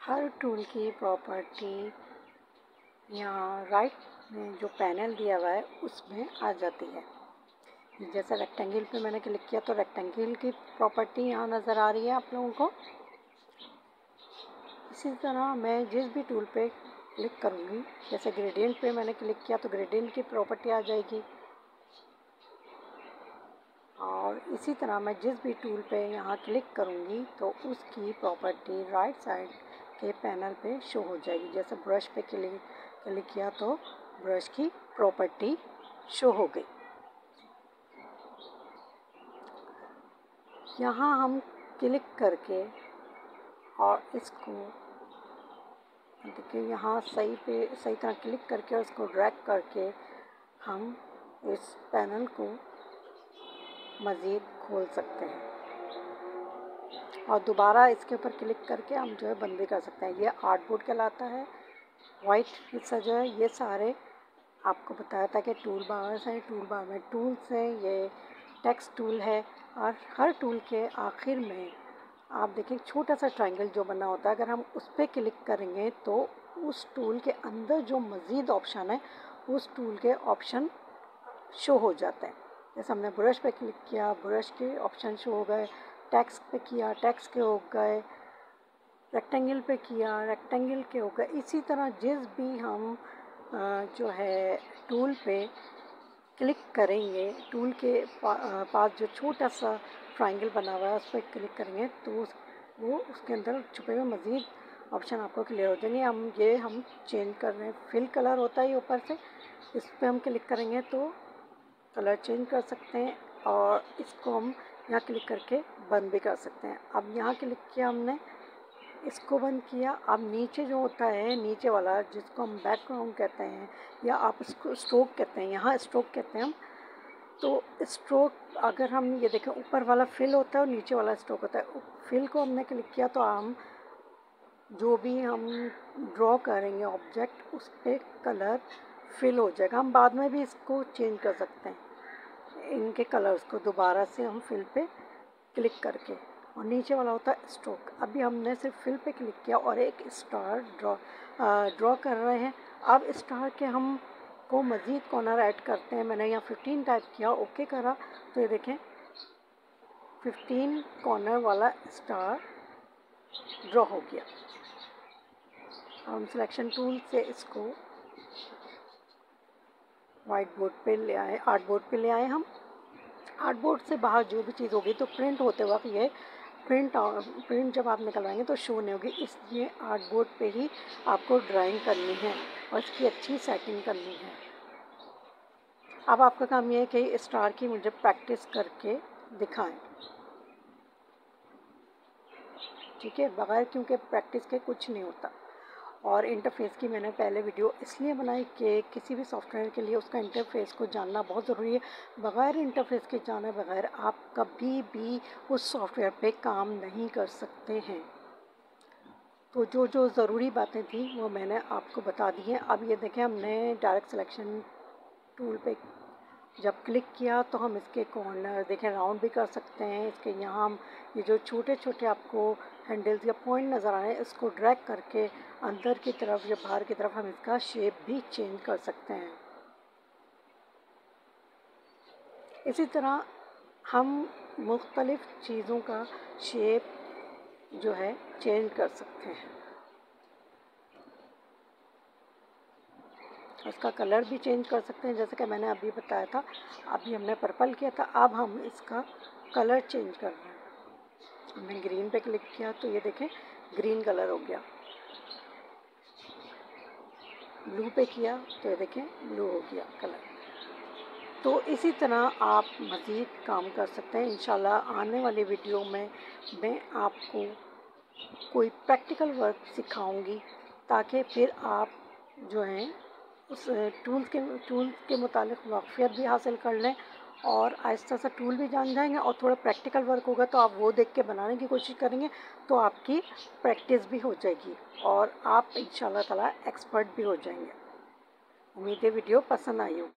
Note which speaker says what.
Speaker 1: हर tool की property यहाँ right में जो पैनल दिया हुआ है उसमें आ जाती है। जैसे रेक्टेंगल पे मैंने क्लिक किया तो रेक्टेंगल की प्रॉपर्टी यहाँ नज़र आ रही है आप लोगों को। इसी तरह मैं जिस भी टूल पे क्लिक करूँगी, जैसे ग्रेडियंट पे मैंने क्लिक किया तो ग्रेडियंट की प्रॉपर्टी आ जाएगी। और इसी तरह मैं जिस भी टूल पे यहाँ क्लिक करूँगी तो उसकी प्रॉपर्टी राइट साइड के पैनल पे शो हो जाएगी। जैसे ब्रश पे क्लिक किया तो ब्रश की प्रॉपर्टी शो हो गई। यहाँ हम क्लिक करके और इसको देखिए यहाँ सही तरह क्लिक करके और इसको ड्रैग करके हम इस पैनल को मज़ीद खोल सकते हैं और दोबारा इसके ऊपर क्लिक करके हम जो है बंद भी कर सकते हैं। ये आर्टबोर्ड कहलाता है। वाइट हिस्सा जो है ये सारे आपको बताया था कि टूल बार्स हैं। टूल बार में टूल्स हैं, ये टेक्स्ट टूल है और हर टूल के आखिर में आप देखें छोटा सा ट्रायंगल जो बना होता है, अगर हम उस पर क्लिक करेंगे तो उस टूल के अंदर जो मज़ीद ऑप्शन है उस टूल के ऑप्शन शो हो जाते हैं। जैसे हमने ब्रश पे क्लिक किया, ब्रश के ऑप्शन शो हो गए, टेक्स्ट पे किया, टेक्स्ट के हो गए, रेक्टेंगल पे किया, रेक्टेंगल के हो गए। इसी तरह जिस भी हम जो है टूल पे क्लिक करेंगे, टूल के पास जो छोटा सा ट्रायंगल बना हुआ है उस पर क्लिक करेंगे तो वो उसके अंदर छुपे हुए मज़ीद ऑप्शन आपको क्लियर हो जाएंगे। हम चेंज कर रहे हैं, फिल कलर होता है ऊपर से, इस पर हम क्लिक करेंगे तो कलर चेंज कर सकते हैं और इसको हम यहाँ क्लिक करके बंद भी कर सकते हैं। अब यहाँ क्लिक किया हमने, इसको बंद किया। अब नीचे जो होता है, नीचे वाला जिसको हम बैकग्राउंड कहते हैं या आप इसको स्ट्रोक कहते हैं, यहाँ स्ट्रोक कहते हैं हम। तो स्ट्रोक अगर हम ये देखें, ऊपर वाला फिल होता है और नीचे वाला स्ट्रोक होता है। फिल को हमने क्लिक किया तो हम जो भी हम ड्रॉ करेंगे ऑब्जेक्ट उस पर कलर फिल हो जाएगा। हम बाद में भी इसको चेंज कर सकते हैं, इनके कलर्स को दोबारा से हम फिल पे क्लिक करके। और नीचे वाला होता है स्ट्रोक। अभी हमने सिर्फ फिल पे क्लिक किया और एक स्टार ड्रॉ कर रहे हैं। अब स्टार के हम को मज़ीद कॉर्नर ऐड करते हैं। मैंने यहाँ 15 टाइप किया, ओके करा तो ये देखें 15 कॉर्नर वाला स्टार ड्रॉ हो गया। हम सिलेक्शन टूल से इसको वाइट बोर्ड पे ले आए, आर्ट बोर्ड पे ले आए। हम आर्ट बोर्ड से बाहर जो भी चीज़ होगी तो प्रिंट होते वक्त ये प्रिंट जब आप निकलवाएंगे तो शो नहीं होगी, इसलिए आर्ट बोर्ड पे ही आपको ड्राइंग करनी है और इसकी अच्छी सेटिंग करनी है। अब आपका काम ये है कि स्टार की मुझे प्रैक्टिस करके दिखाएं, ठीक है, बगैर क्योंकि प्रैक्टिस के कुछ नहीं होता। और इंटरफेस की मैंने पहले वीडियो इसलिए बनाई कि किसी भी सॉफ्टवेयर के लिए उसका इंटरफेस को जानना बहुत ज़रूरी है। बगैर इंटरफेस के जाने बगैर आप कभी भी उस सॉफ्टवेयर पे काम नहीं कर सकते हैं। तो जो जो ज़रूरी बातें थी वो मैंने आपको बता दी हैं। अब ये देखें, हमने डायरेक्ट सिलेक्शन टूल पे जब क्लिक किया तो हम इसके कॉर्नर देखें राउंड भी कर सकते हैं। इसके यहाँ हम ये जो छोटे छोटे आपको हैंडल्स या पॉइंट नज़र आ रहे हैं इसको ड्रैग करके अंदर की तरफ या बाहर की तरफ हम इसका शेप भी चेंज कर सकते हैं। इसी तरह हम मुख्तलिफ़ चीज़ों का शेप जो है चेंज कर सकते हैं। उसका कलर भी चेंज कर सकते हैं, जैसे कि मैंने अभी बताया था। अभी हमने पर्पल किया था, अब हम इसका कलर चेंज कर रहे हैं। हमने ग्रीन पे क्लिक किया तो ये देखें ग्रीन कलर हो गया। ब्लू पे किया तो ये देखें ब्लू हो गया कलर। तो इसी तरह आप मज़ीद काम कर सकते हैं। इंशाल्लाह आने वाली वीडियो में मैं आपको कोई प्रैक्टिकल वर्क सिखाऊंगी ताकि फिर आप जो हैं उस टूल के मुतालिक वाक़फ़ियत भी हासिल कर लें और आहिस्ता सा टूल भी जान जाएंगे। और थोड़ा प्रैक्टिकल वर्क होगा तो आप वो देख के बनाने की कोशिश करेंगे तो आपकी प्रैक्टिस भी हो जाएगी और आप इंशाल्लाह ताला एक्सपर्ट भी हो जाएंगे। उम्मीद है वीडियो पसंद आई हो।